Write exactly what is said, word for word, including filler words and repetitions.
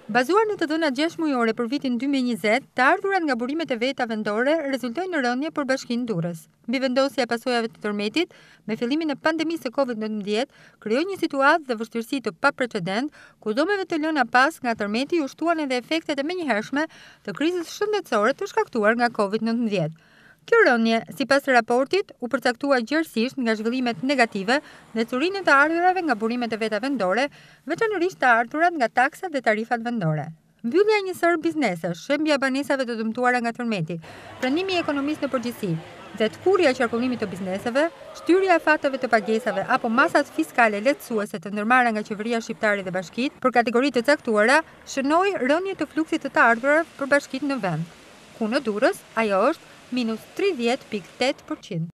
Bazuar në të dhënat gjashtë mujore për vitin dy mijë e njëzet, të ardhurat nga burimet e veta vendore rezultojnë në rënie për Bashkinë Durrës. Mbi vendosja e pasojave të tërmetit, me fillimin e pandemisë së kovid nëntëmbëdhjetë, krijoi një situatë dhe vështirësi të paprecedent, ku dhomeve të lëna pas nga tërmeti u shtuan edhe efektet e menjëhershme të krizës shëndetësore të shkaktuar nga kovid nëntëmbëdhjetë. Kjo rënie, sipas raportit, u përcaktua gjërësisht nga zhvillimet negative dhe curinë të ardhurave nga burimet e veta vendore, veçanërisht të ardhurat nga taksat dhe tarifat vendore. Mbyllja e një sër biznesesh, shembja e banesave të dëmtuara nga tërmeti, pranimi i ekonomisë në përgjithësi, dhe tkurrja e qarkullimit të bizneseve, shtyrja e fateve të pagesave apo masat fiskale lehtësuese të ndërmarra nga qeveria shqiptare dhe bashkitë për kategori të caktuara, shënoi rënie të fluksit të të ardhurave për bashkitë në vend. Ku në Durrës, ajo është minus tridhjetë pikë tetë përqind.